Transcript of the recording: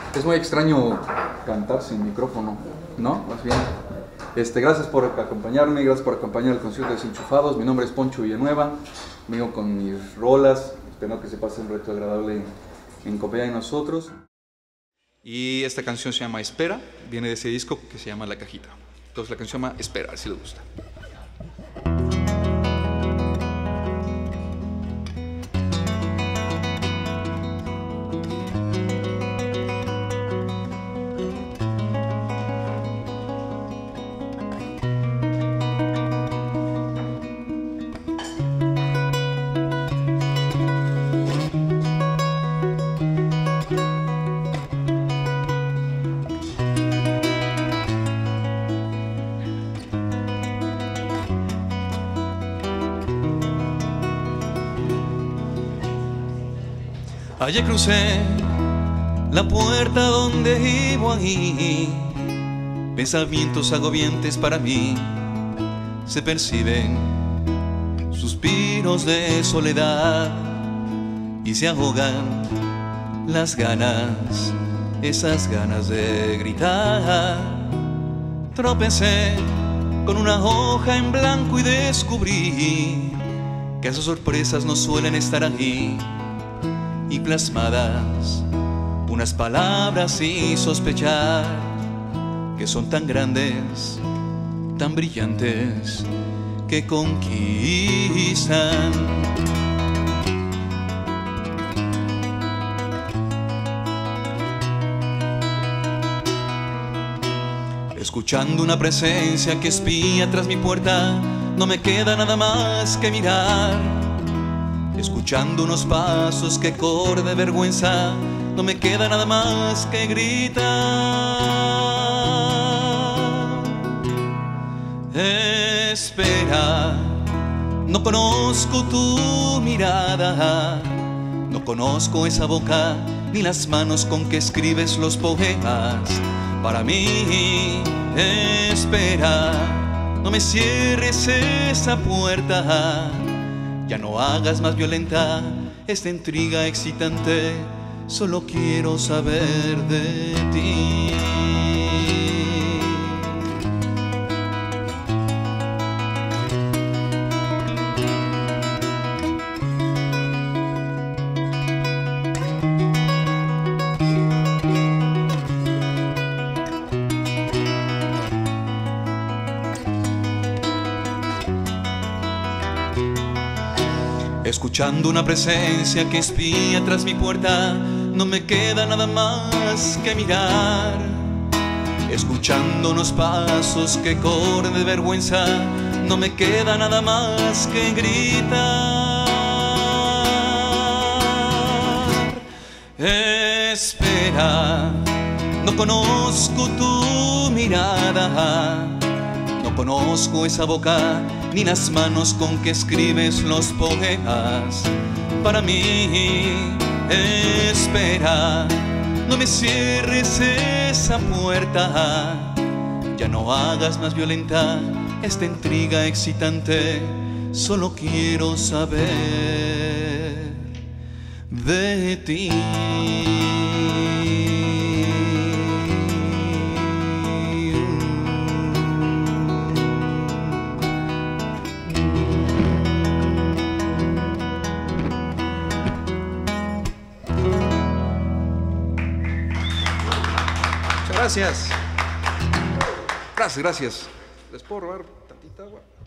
Es muy extraño cantar sin micrófono, ¿no? Más bien. Gracias por acompañarme, gracias por acompañar el concierto de Desenchufados. Mi nombre es Poncho Villanueva, vengo con mis rolas, espero que se pase un reto agradable en compañía de nosotros. Y esta canción se llama Espera, viene de ese disco que se llama La Cajita. Entonces la canción se llama Espera, si les gusta. Ayer crucé la puerta donde vivo ahí. Pensamientos agobiantes para mí se perciben, suspiros de soledad, y se ahogan las ganas, esas ganas de gritar. Tropecé con una hoja en blanco y descubrí que esas sorpresas no suelen estar ahí, y plasmadas unas palabras y sospechar que son tan grandes, tan brillantes, que conquistan. Escuchando una presencia que espía tras mi puerta, no me queda nada más que mirar. Escuchando unos pasos que corren de vergüenza, no me queda nada más que gritar. Espera, no conozco tu mirada, no conozco esa boca ni las manos con que escribes los poemas para mí. Espera, no me cierres esa puerta, ya no hagas más violenta esta intriga excitante, solo quiero saber de ti. Escuchando una presencia que espía tras mi puerta, no me queda nada más que mirar. Escuchando unos pasos que corren de vergüenza, no me queda nada más que gritar. Espera, no conozco tu mirada, no conozco esa boca ni las manos con que escribes los poemas para mí. Espera, no me cierres esa puerta, ya no hagas más violenta esta intriga excitante, solo quiero saber de ti. Gracias. Gracias. ¿Les puedo robar tantita agua?